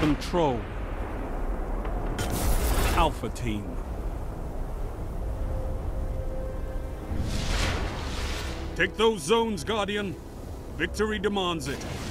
Control. Alpha Team. Take those zones, Guardian. Victory demands it.